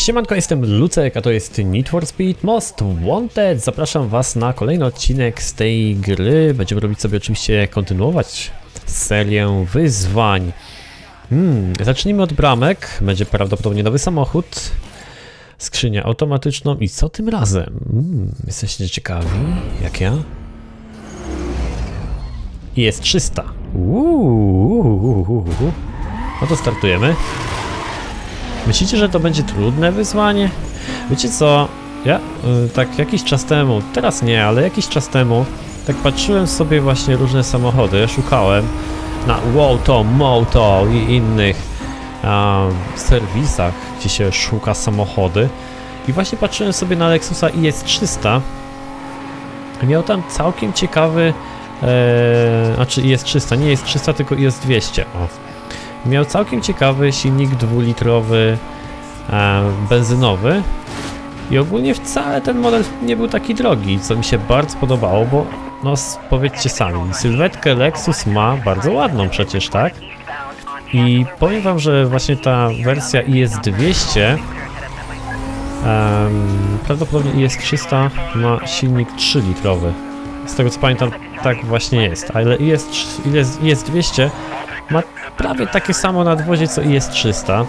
Siemanko, jestem Lucek, a to jest Need for Speed Most Wanted. Zapraszam was na kolejny odcinek z tej gry. Będziemy robić sobie oczywiście, kontynuować serię wyzwań. Zacznijmy od bramek. Będzie prawdopodobnie nowy samochód. Skrzynię automatyczną i co tym razem? Jesteście ciekawi, jak ja? I jest 300. No to startujemy. Myślicie, że to będzie trudne wyzwanie? Wiecie co? Ja tak jakiś czas temu, teraz nie, ale jakiś czas temu tak patrzyłem sobie właśnie różne samochody, szukałem na Woto, Moto i innych serwisach, gdzie się szuka samochody. I właśnie patrzyłem sobie na Lexusa IS300. Miał tam całkiem ciekawy, znaczy IS300, nie IS300, tylko IS200. O. Miał całkiem ciekawy silnik 2-litrowy benzynowy i ogólnie wcale ten model nie był taki drogi, co mi się bardzo podobało, bo no powiedzcie sami, sylwetkę Lexus ma bardzo ładną przecież, tak? I powiem wam, że właśnie ta wersja IS200 prawdopodobnie IS300 ma silnik 3-litrowy. Z tego co pamiętam, tak właśnie jest, ale IS200 ma prawie takie samo nadwozie co IS300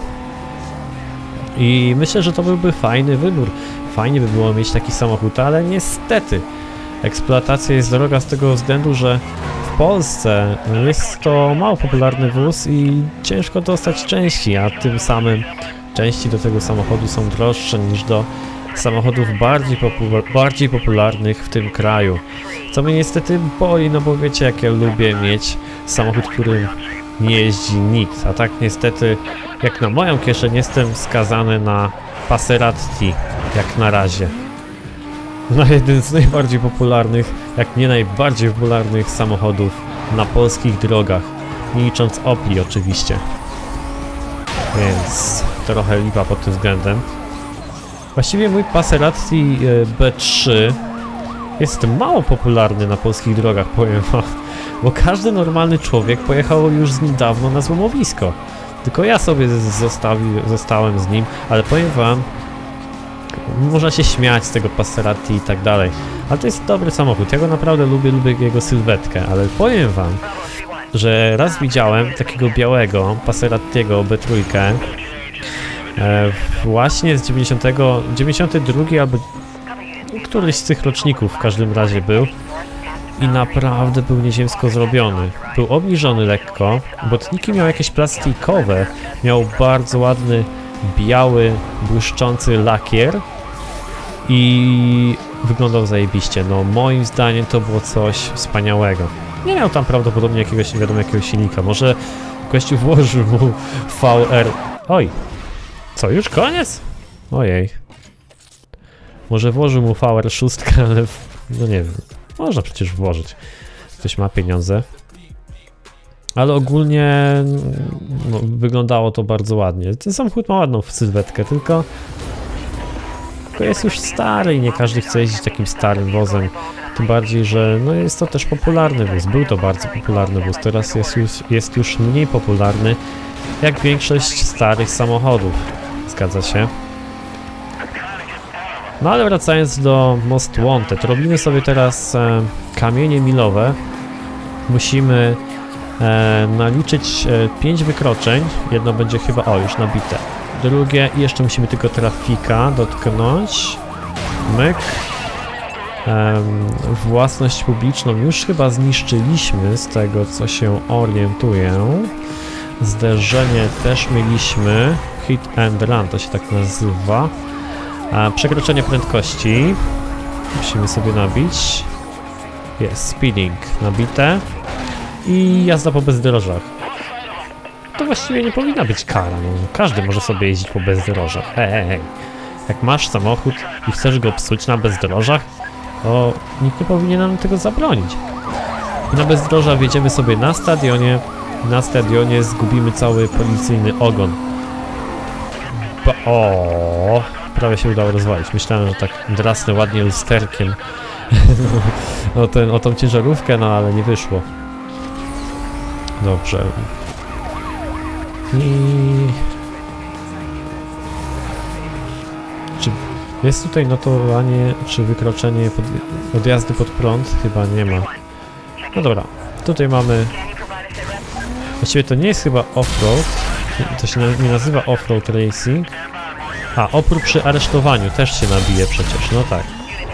i myślę, że to byłby fajny wybór. Fajnie by było mieć taki samochód, ale niestety eksploatacja jest droga z tego względu, że w Polsce jest to mało popularny wóz i ciężko dostać części, a tym samym części do tego samochodu są droższe niż do samochodów bardziej popularnych w tym kraju. Co mnie niestety boli, no bo wiecie, jak ja lubię mieć samochód, który nie jeździ nikt, a tak niestety jak na moją kieszeń jestem skazany na Passerati, jak na razie. Na jeden z najbardziej popularnych, jak nie najbardziej popularnych samochodów na polskich drogach, nie licząc Opli oczywiście. Więc trochę lipa pod tym względem. Właściwie mój Passerati B3 jest mało popularny na polskich drogach, powiem wam. Bo każdy normalny człowiek pojechał już z nim dawno na złomowisko. Tylko ja sobie zostałem z nim, ale powiem wam, można się śmiać z tego Passerati i tak dalej. Ale to jest dobry samochód, ja go naprawdę lubię jego sylwetkę, ale powiem wam, że raz widziałem takiego białego Passeratiego B3 właśnie z 92 albo któryś z tych roczników w każdym razie był. I naprawdę był nieziemsko zrobiony. Był obniżony lekko, botniki miał jakieś plastikowe, miał bardzo ładny, biały, błyszczący lakier i wyglądał zajebiście. No moim zdaniem to było coś wspaniałego. Nie miał tam prawdopodobnie jakiegoś, nie wiadomo jakiego silnika, może gościu włożył mu VR... Oj! Co, już koniec? Ojej. Może włożył mu VR6, ale no nie wiem. Można przecież włożyć. Ktoś ma pieniądze. Ale ogólnie no, wyglądało to bardzo ładnie. Ten samochód ma ładną sylwetkę, tylko jest już stary i nie każdy chce jeździć takim starym wozem. Tym bardziej, że no, jest to też popularny wóz. Był to bardzo popularny wóz. Teraz jest już mniej popularny jak większość starych samochodów. Zgadza się. No ale wracając do Most Wanted, robimy sobie teraz kamienie milowe. Musimy naliczyć 5 wykroczeń. Jedno będzie chyba, już nabite. Drugie i jeszcze musimy tylko trafika dotknąć. Myk. Własność publiczną już chyba zniszczyliśmy, z tego co się orientuję. Zderzenie też mieliśmy. Hit and run to się tak nazywa. Przekroczenie prędkości musimy sobie nabić. Jest speeding nabite. I jazda po bezdrożach. To właściwie nie powinna być kara. No, każdy może sobie jeździć po bezdrożach. Hej. Jak masz samochód i chcesz go psuć na bezdrożach, to nikt nie powinien nam tego zabronić. I na bezdroża wjedziemy sobie na stadionie. Na stadionie zgubimy cały policyjny ogon. Prawie się udało rozwalić. Myślałem, że tak drasnę ładnie lusterkiem o tą ciężarówkę, no ale nie wyszło. Dobrze. Czy jest tutaj notowanie, czy wykroczenie odjazdy pod prąd? Chyba nie ma. No dobra, tutaj mamy... Właściwie to nie jest chyba off-road. To się nie nazywa off-road racing. A, opór przy aresztowaniu też się nabije przecież, no tak.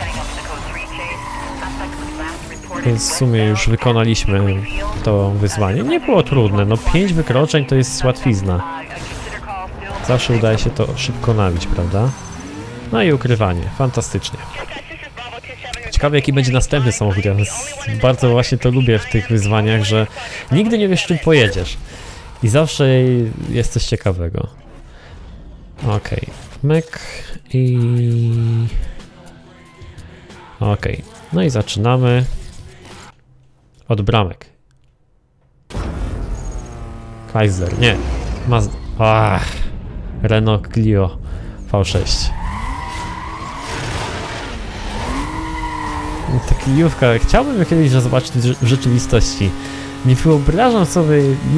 Więc w sumie już wykonaliśmy to wyzwanie. Nie było trudne, no 5 wykroczeń to jest łatwizna. Zawsze udaje się to szybko nabić, prawda? No i ukrywanie, fantastycznie. Ciekawe jaki będzie następny samochód, ja bardzo właśnie to lubię w tych wyzwaniach, że nigdy nie wiesz czym pojedziesz. I zawsze jest coś ciekawego. Okej, myk i... Okej, no i zaczynamy od bramek. Chrysler, nie, Mazda, Renault Clio V6. Ta Cliówka, chciałbym kiedyś zobaczyć w rzeczywistości. Nie wyobrażam sobie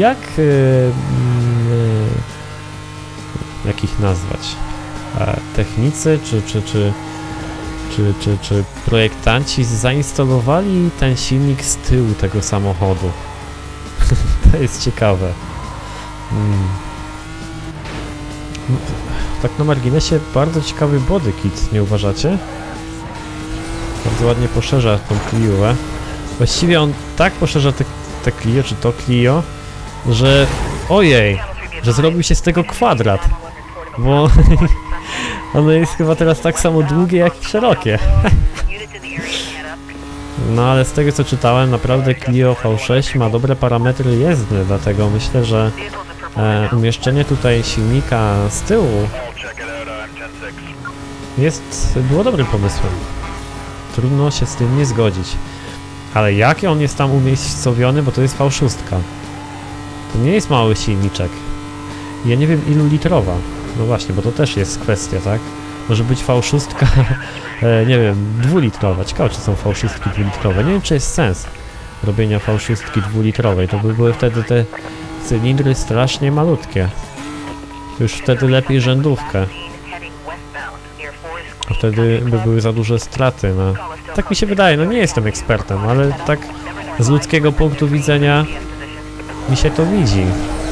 jak ich nazwać. Technicy czy projektanci zainstalowali ten silnik z tyłu tego samochodu. To jest ciekawe. Tak na marginesie bardzo ciekawy body kit, nie uważacie? Bardzo ładnie poszerza tą Clio'ę. Właściwie on tak poszerza te Clio, czy to Clio, że ojej, że zrobił się z tego kwadrat. Bo ono jest chyba teraz tak samo długie jak i szerokie. No ale z tego co czytałem, naprawdę Clio V6 ma dobre parametry jezdne, dlatego myślę, że umieszczenie tutaj silnika z tyłu było dobrym pomysłem. Trudno się z tym nie zgodzić. Ale jaki on jest tam umiejscowiony, bo to jest V6. To nie jest mały silniczek. Ja nie wiem ilu litrowa. No właśnie, bo to też jest kwestia, tak? Może być V6, nie wiem, 2-litrowa. Ciekawe, czy są V6 2-litrowe. Nie wiem, czy jest sens robienia V6 2-litrowej. To by były wtedy te cylindry strasznie malutkie. Już wtedy lepiej rzędówkę. A wtedy by były za duże straty. No. Tak mi się wydaje, no nie jestem ekspertem, ale tak z ludzkiego punktu widzenia mi się to widzi.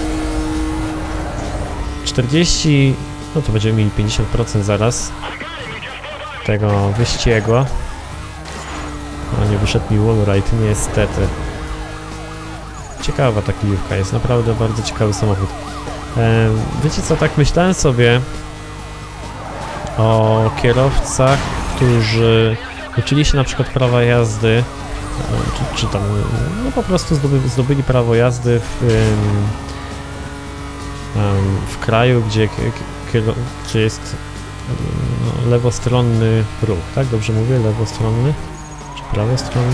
40, no to będziemy mieli 50% zaraz tego wyścigu. No nie wyszedł mi wallride, niestety. Ciekawa ta Cliówka, jest naprawdę bardzo ciekawy samochód. Wiecie co, tak myślałem sobie o kierowcach, którzy uczyli się na przykład prawa jazdy, czy tam, no po prostu zdobyli prawo jazdy w kraju, gdzie jest lewostronny ruch, tak? Dobrze mówię? Lewostronny? Czy prawostronny?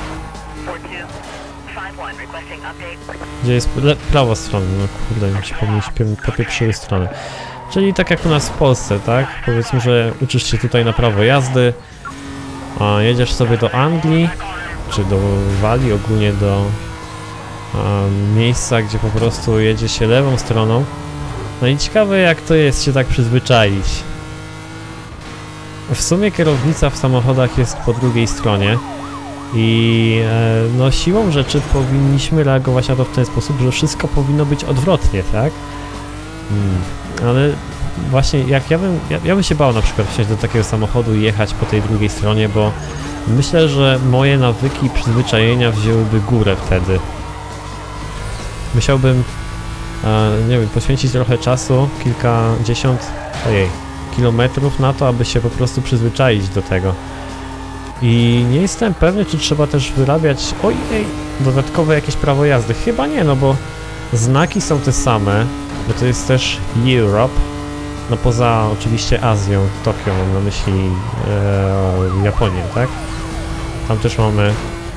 Gdzie jest prawostronny, no kurde, mi się popieprzyły strony. Czyli tak jak u nas w Polsce, tak? Powiedzmy, że uczysz się tutaj na prawo jazdy, a jedziesz sobie do Anglii, czy do Walii, ogólnie do miejsca, gdzie po prostu jedzie się lewą stroną. No i ciekawe jak to jest się tak przyzwyczaić. W sumie kierownica w samochodach jest po drugiej stronie i no siłą rzeczy powinniśmy reagować na to w ten sposób, że wszystko powinno być odwrotnie, tak? Ale właśnie jak ja bym się bał na przykład wsiąść do takiego samochodu i jechać po tej drugiej stronie, bo myślę, że moje nawyki i przyzwyczajenia wzięłyby górę wtedy. Musiałbym, nie wiem, poświęcić trochę czasu, kilkadziesiąt kilometrów na to, aby się po prostu przyzwyczaić do tego. I nie jestem pewny, czy trzeba też wyrabiać, dodatkowe jakieś prawo jazdy. Chyba nie, no bo znaki są te same, bo to jest też Europe, no poza oczywiście Azją, Tokio, mam na myśli Japonię, tak? Tam też mamy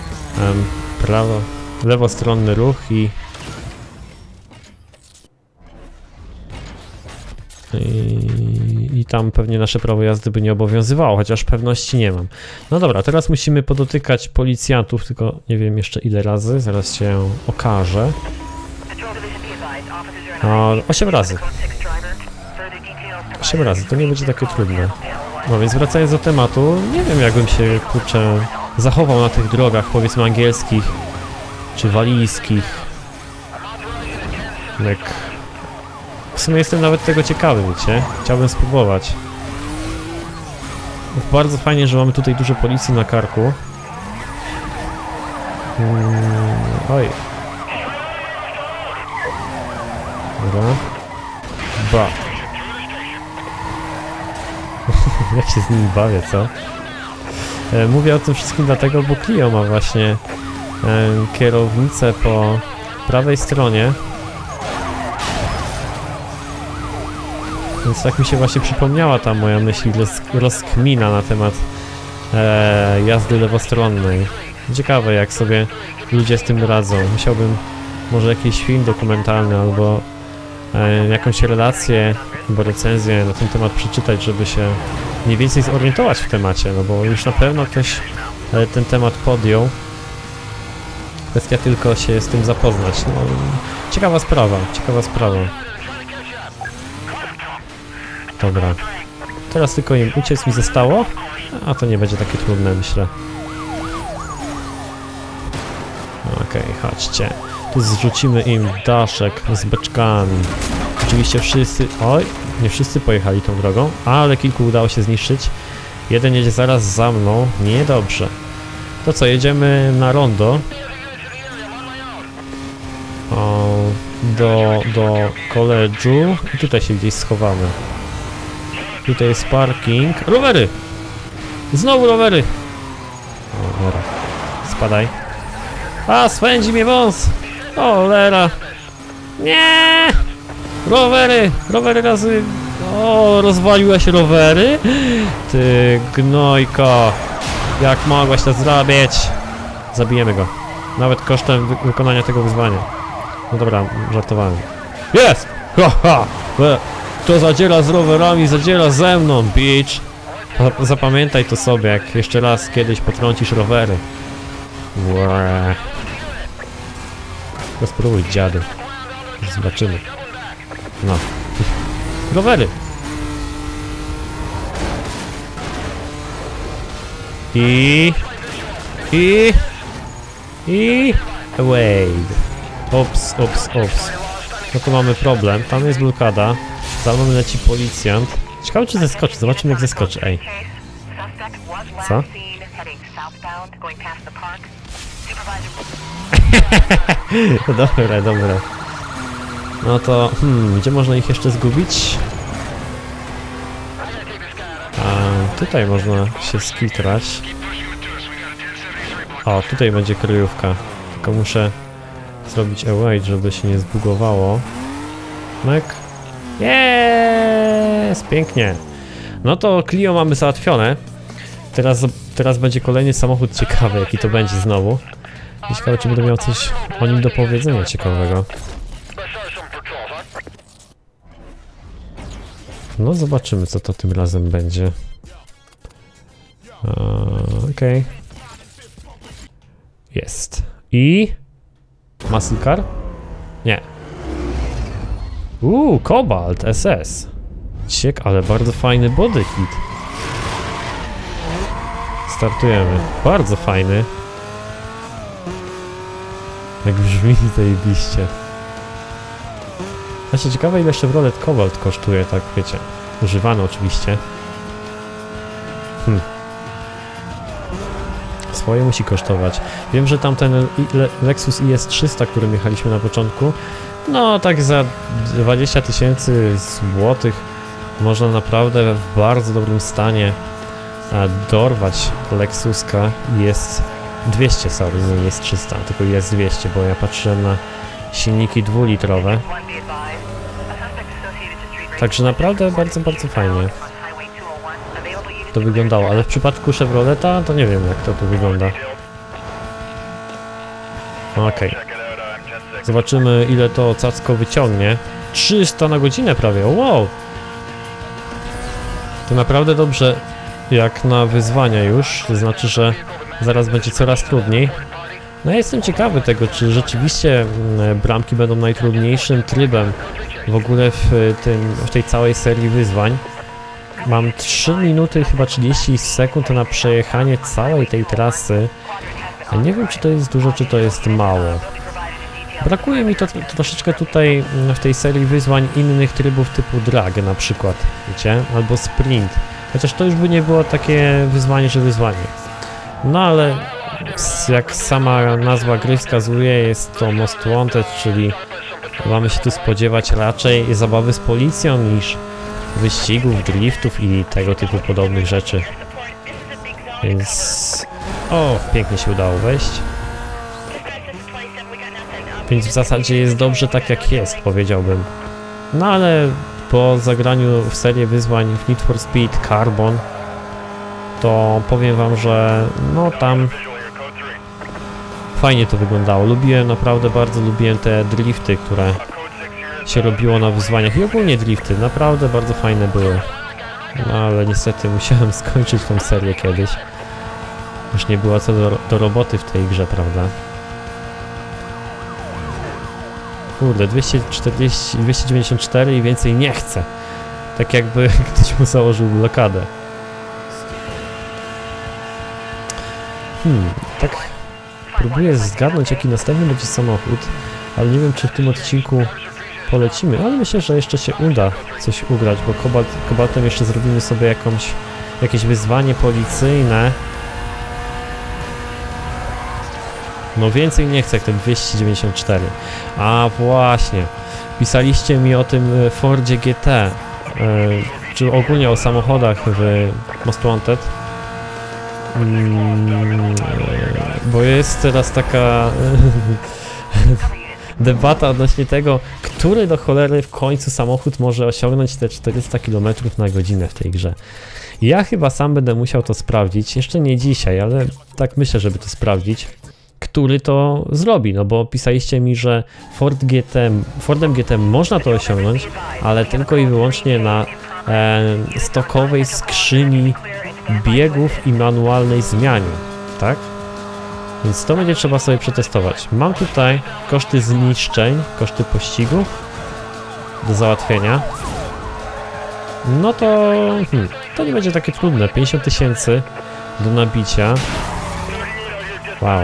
lewostronny ruch i tam pewnie nasze prawo jazdy by nie obowiązywało, chociaż pewności nie mam. No dobra, teraz musimy podotykać policjantów, tylko nie wiem jeszcze ile razy, zaraz się okaże. 8 razy. 8 razy, to nie będzie takie trudne. No więc wracając do tematu, nie wiem jakbym się, kurczę, zachował na tych drogach, powiedzmy angielskich, czy walijskich. Jak... W sumie jestem nawet tego ciekawy, wiecie? Chciałbym spróbować. Bardzo fajnie, że mamy tutaj dużo policji na karku. Oj. Dobra. Ba. Jak się z nimi bawię, co? Mówię o tym wszystkim dlatego, bo Clio ma właśnie kierownicę po prawej stronie. Więc tak mi się właśnie przypomniała ta moja myśl, rozkmina na temat jazdy lewostronnej. Ciekawe, jak sobie ludzie z tym radzą. Musiałbym może jakiś film dokumentalny albo jakąś relację albo recenzję na ten temat przeczytać, żeby się mniej więcej zorientować w temacie, no bo już na pewno ktoś ten temat podjął. Kwestia tylko się z tym zapoznać. No, ciekawa sprawa, ciekawa sprawa. Dobra. Teraz tylko im uciec mi zostało, a to nie będzie takie trudne, myślę. Okej, chodźcie. Tu zrzucimy im daszek z beczkami. Oczywiście wszyscy... Oj, nie wszyscy pojechali tą drogą, ale kilku udało się zniszczyć. Jeden jedzie zaraz za mną. Niedobrze. To co, jedziemy na rondo. Do koledżu. I tutaj się gdzieś schowamy. Tutaj jest parking. Rowery! Znowu rowery! O, dobra. Spadaj. A, swędzi mnie wąs! O, cholera! Nie! Rowery! Rowery razy... O, rozwaliłeś rowery? Ty gnojko! Jak mogłaś to zrobić? Zabijemy go. Nawet kosztem wykonania tego wyzwania. No dobra, żartowałem. Jest! Ha, ha! Kto zadziera z rowerami, zadziera ze mną, bitch! Zapamiętaj to sobie, jak jeszcze raz kiedyś potrącisz rowery. Łe. To spróbuj, dziady. Zobaczymy. No. Rowery! Wait. Ops. No to mamy problem. Tam jest blokada. Za mną leci policjant. Ciekawe, czy zeskoczy. Zobaczymy, jak zeskoczy. Ej. Co? Dobra. No to... gdzie można ich jeszcze zgubić? Tutaj można się skitrać. O, tutaj będzie kryjówka. Tylko muszę zrobić await, żeby się nie zbugowało. Mek. Jest! Pięknie. No to Clio mamy załatwione. Teraz będzie kolejny samochód ciekawy, jaki to będzie znowu. Ciekawe, czy będę miał coś o nim do powiedzenia ciekawego. No zobaczymy, co to tym razem będzie. Okej. Jest. I... Muscle car? Nie. Cobalt SS. Ale bardzo fajny body kit. Startujemy. Bardzo fajny. Jak brzmi zajebiście. Znaczy ciekawe, ile Chevrolet Cobalt kosztuje, tak wiecie. Używany oczywiście. Swoje musi kosztować. Wiem, że tamten Lexus IS300, którym jechaliśmy na początku, no tak za 20 000 złotych można naprawdę w bardzo dobrym stanie dorwać Lexuska. Jest 200, sorry, nie jest 300, tylko jest 200, bo ja patrzyłem na silniki 2-litrowe. Także naprawdę bardzo fajnie to wyglądało, ale w przypadku Chevroleta to nie wiem, jak to tu wygląda. Okej. Zobaczymy, ile to cacko wyciągnie. 300 na godzinę prawie, wow! To naprawdę dobrze jak na wyzwania już, to znaczy, że zaraz będzie coraz trudniej. No ja jestem ciekawy tego, czy rzeczywiście bramki będą najtrudniejszym trybem w ogóle w tej całej serii wyzwań. Mam 3 minuty, chyba 30 sekund na przejechanie całej tej trasy. A nie wiem, czy to jest dużo, czy to jest mało. Brakuje mi to troszeczkę tutaj w tej serii wyzwań innych trybów typu drag na przykład, wiecie, albo sprint. Chociaż to już by nie było takie wyzwanie, że wyzwanie. No ale jak sama nazwa gry wskazuje, jest to Most Wanted, czyli mamy się tu spodziewać raczej zabawy z policją niż wyścigów, driftów i tego typu podobnych rzeczy. Więc... O, pięknie się udało wejść. Więc w zasadzie jest dobrze tak jak jest, powiedziałbym. No ale po zagraniu w serię wyzwań w Need for Speed Carbon, to powiem wam, że no tam fajnie to wyglądało. Lubiłem, naprawdę bardzo lubiłem te drifty, które się robiło na wyzwaniach i ogólnie drifty, naprawdę bardzo fajne były. No ale niestety musiałem skończyć tą serię kiedyś. Już nie było co do roboty w tej grze, prawda? Kurde, 294 i więcej nie chcę. Tak jakby ktoś mu założył blokadę. Tak próbuję zgadnąć, jaki następny będzie samochód, ale nie wiem, czy w tym odcinku polecimy, ale myślę, że jeszcze się uda coś ugrać, bo kobaltem jeszcze zrobimy sobie jakieś wyzwanie policyjne. No więcej nie chcę jak ten 294. A właśnie, pisaliście mi o tym Fordzie GT, czy ogólnie o samochodach w Most Wanted. Bo jest teraz taka debata odnośnie tego, który do cholery w końcu samochód może osiągnąć te 400 km na godzinę w tej grze. Ja chyba sam będę musiał to sprawdzić, jeszcze nie dzisiaj, ale tak myślę, żeby to sprawdzić, który to zrobi, no bo pisaliście mi, że Fordem GT można to osiągnąć, ale tylko i wyłącznie na stokowej skrzyni biegów i manualnej zmianie, tak? Więc to będzie trzeba sobie przetestować. Mam tutaj koszty zniszczeń, koszty pościgu do załatwienia. No to to nie będzie takie trudne. 50 000 do nabicia. Wow.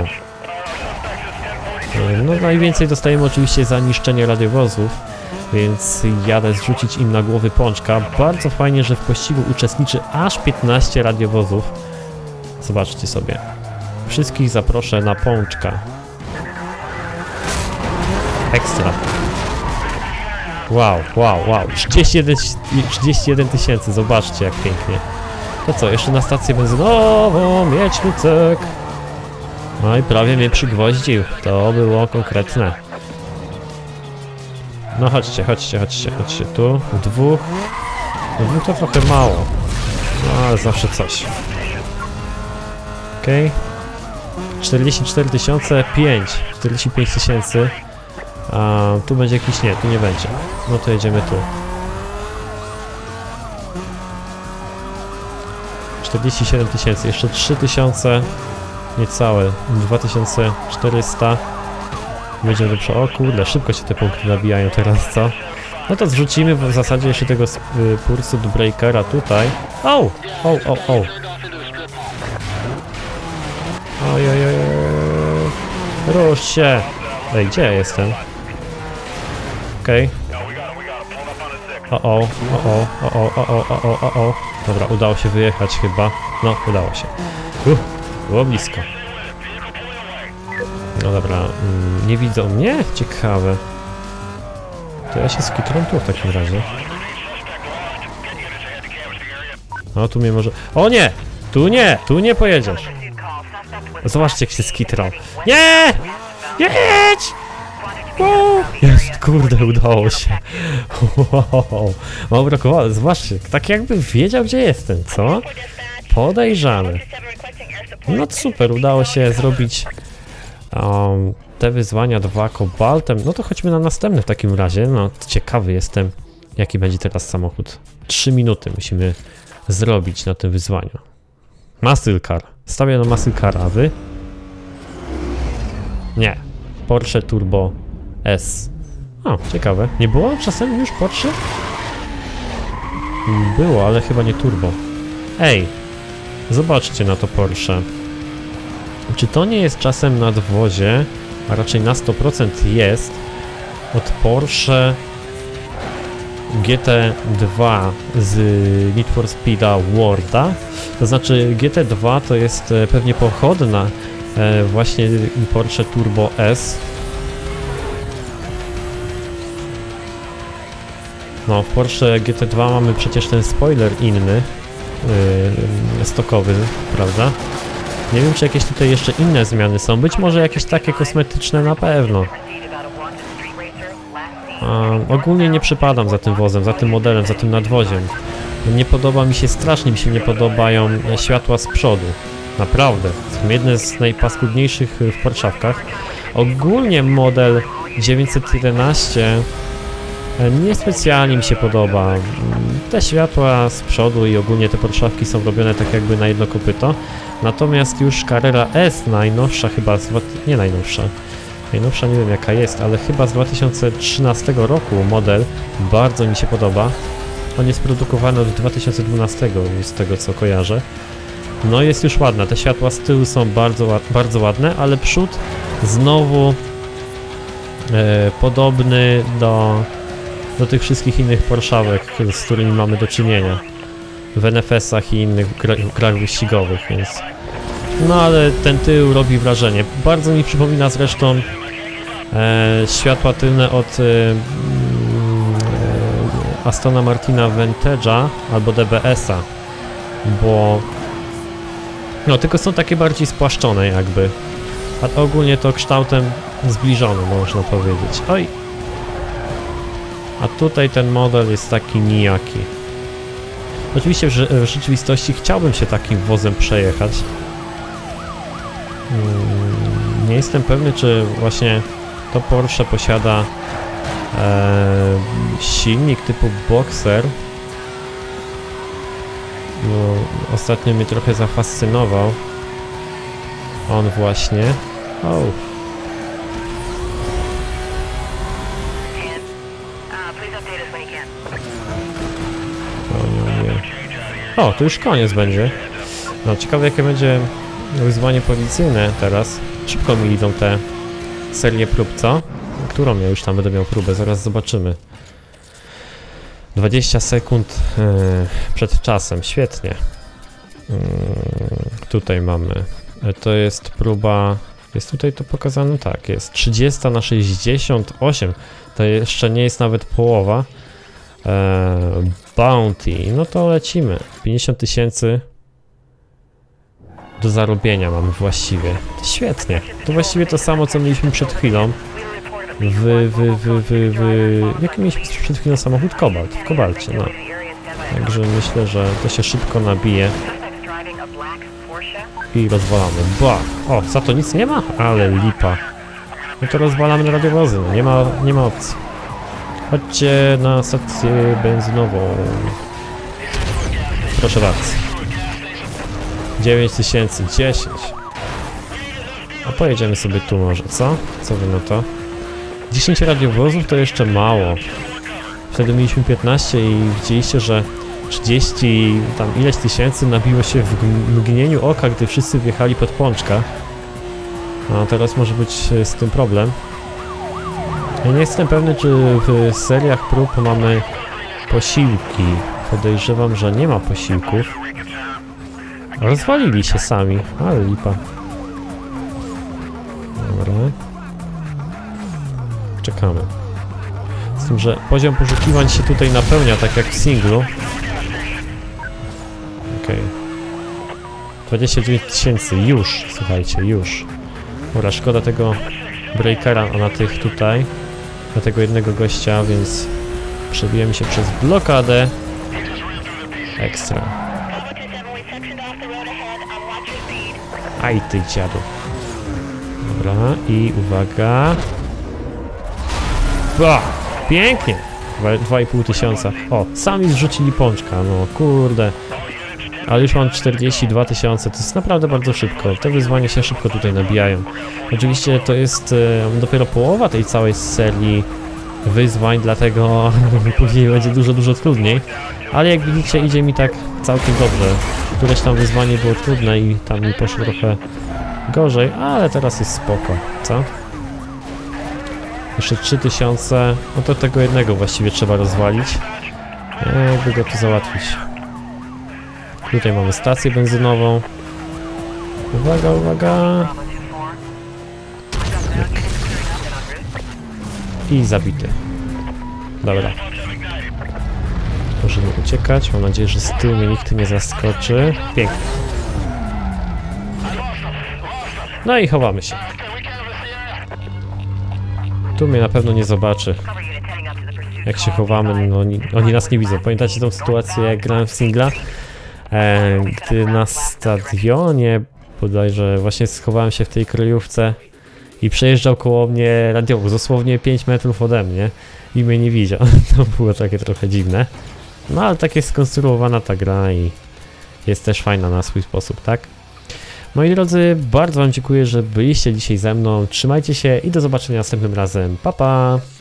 No najwięcej dostajemy oczywiście za niszczenie radiowozów, więc jadę zrzucić im na głowy pączka. Bardzo fajnie, że w pościgu uczestniczy aż 15 radiowozów. Zobaczcie sobie. Wszystkich zaproszę na pączka. Ekstra. Wow, wow, wow. 31 000, zobaczcie jak pięknie. To co, jeszcze na stację benzynową, mieć lucek. No i prawie mnie przygwoździł. To było konkretne. No chodźcie, chodźcie, chodźcie, chodźcie tu. Dwóch. No dwóch to trochę mało. No ale zawsze coś. Okej. 44 500, 45 000. A tu będzie jakiś, nie, tu nie będzie. No to jedziemy tu. 47 000, jeszcze 3000. Niecałe, 2400. Będziemy do przodu. O kurde, szybko się te punkty nabijają teraz, co? No to zrzucimy w zasadzie jeszcze tego Pursuit Breakera tutaj. O! O, o, o! Oj, oj, oj, rusz się! Ej, gdzie ja jestem? Okej. O, o, o, o, o, o, o, o, o, o. Dobra, udało się wyjechać chyba. No, udało się. Było blisko. No dobra, nie widzą mnie? Ciekawe. To ja się skitram tu w takim razie. No tu mnie może... O nie! Tu nie! Tu nie pojedziesz! Zobaczcie jak się skitrał. Nie! Jedź! Jest, kurde, udało się. Wow. Mam brakowało, zobaczcie, tak jakby wiedział gdzie jestem, co? Podejrzany. No super, udało się zrobić te wyzwania 2 kobaltem. No to chodźmy na następne w takim razie. No ciekawy jestem, jaki będzie teraz samochód. 3 minuty musimy zrobić na tym wyzwaniu. Muscle Car. Stawiam na Muscle Car, a wy? Nie. Porsche Turbo S. O, ciekawe. Nie było czasem już Porsche? Było, ale chyba nie turbo. Ej, zobaczcie na to Porsche. Czy to nie jest czasem nadwozie, a raczej na 100% jest, od Porsche GT2 z Need for Speeda Worlda? To znaczy GT2 to jest pewnie pochodna właśnie Porsche Turbo S. No, w Porsche GT2 mamy przecież ten spoiler inny, stokowy, prawda? Nie wiem, czy jakieś tutaj jeszcze inne zmiany są, być może jakieś takie kosmetyczne na pewno. Ogólnie nie przypadam za tym wozem, za tym modelem, za tym nadwoziem. Nie podoba mi się, strasznie mi się nie podobają światła z przodu. Naprawdę, są jedne z najpaskudniejszych w Porszawkach. Ogólnie model 911 niespecjalnie mi się podoba. Te światła z przodu i ogólnie te Porszawki są robione tak jakby na jedno kopyto. Natomiast już Carrera S, najnowsza chyba, nie najnowsza, najnowsza nie wiem jaka jest, ale chyba z 2013 roku model, bardzo mi się podoba. On jest produkowany od 2012, z tego co kojarzę. No jest już ładna, te światła z tyłu są bardzo ładne, ale przód znowu podobny do tych wszystkich innych Porszawek, z którymi mamy do czynienia w NFS-ach i innych grach wyścigowych, więc... No ale ten tył robi wrażenie. Bardzo mi przypomina zresztą światła tylne od Astona Martina Vantage'a albo DBS-a, bo... No, tylko są takie bardziej spłaszczone jakby, a ogólnie to kształtem zbliżony, można powiedzieć. Oj! A tutaj ten model jest taki nijaki. Oczywiście w rzeczywistości chciałbym się takim wozem przejechać. Nie jestem pewny, czy właśnie to Porsche posiada silnik typu Boxer. Bo ostatnio mnie trochę zafascynował on właśnie. O. O, to już koniec będzie. No, ciekawe jakie będzie wyzwanie policyjne teraz. Szybko mi idą te serie prób, co? Którą ja już tam będę miał próbę, zaraz zobaczymy. 20 sekund przed czasem, świetnie. Tutaj mamy, to jest próba, jest tutaj to pokazane? Tak, jest 30 na 68, to jeszcze nie jest nawet połowa. Bounty, no to lecimy, 50 000 do zarobienia mamy właściwie, świetnie, to właściwie to samo co mieliśmy przed chwilą. Jaki mieliśmy przed chwilą samochód? Kobalt, w Kobalcie, no. Także myślę, że to się szybko nabije. I rozwalamy. Bach! O, za to nic nie ma? Ale lipa. No to rozwalamy na radiowozy, no. Nie ma opcji. Chodźcie na stację benzynową. Proszę bardzo. 9010. A pojedziemy sobie tu może, co? Co wy na to? 10 radiowozów to jeszcze mało. Wtedy mieliśmy 15 i widzieliście, że 30 tam ileś tysięcy nabiło się w mgnieniu oka, gdy wszyscy wjechali pod pączka. A teraz może być z tym problem. Ja nie jestem pewny, czy w seriach prób mamy posiłki. Podejrzewam, że nie ma posiłków. Rozwalili się sami, ale lipa. Dobra. Czekamy. Z tym, że poziom poszukiwań się tutaj napełnia, tak jak w singlu. Okej. 29 000, już, słuchajcie, już. Dobra, szkoda tego breakera na tych tutaj, na tego jednego gościa, więc przebijemy się przez blokadę. Ekstra. Aj ty dziadu. Dobra, i uwaga. Bah, pięknie! 2500. O, sami zrzucili pączka, no kurde. Ale już mam 42 000, to jest naprawdę bardzo szybko. Te wyzwania się szybko tutaj nabijają. Oczywiście to jest dopiero połowa tej całej serii wyzwań, dlatego później będzie dużo trudniej. Ale jak widzicie, idzie mi tak całkiem dobrze. Któreś tam wyzwanie było trudne i tam mi poszło trochę gorzej, ale teraz jest spoko, co? Jeszcze 3000, no to tego jednego właściwie trzeba rozwalić, jakby go tu załatwić. Tutaj mamy stację benzynową. Uwaga, uwaga. I zabity. Dobra. Możemy uciekać. Mam nadzieję, że z tyłu mnie nikt nie zaskoczy. Pięknie. No i chowamy się. Tu mnie na pewno nie zobaczy. Jak się chowamy, no oni nas nie widzą. Pamiętacie tą sytuację, jak grałem w singla? Gdy na stadionie bodajże właśnie schowałem się w tej kryjówce i przejeżdżał koło mnie radiowóz, dosłownie 5 metrów ode mnie i mnie nie widział. To było takie trochę dziwne. No ale tak jest skonstruowana ta gra i jest też fajna na swój sposób, tak? Moi drodzy, bardzo wam dziękuję, że byliście dzisiaj ze mną. Trzymajcie się i do zobaczenia następnym razem. Pa, pa!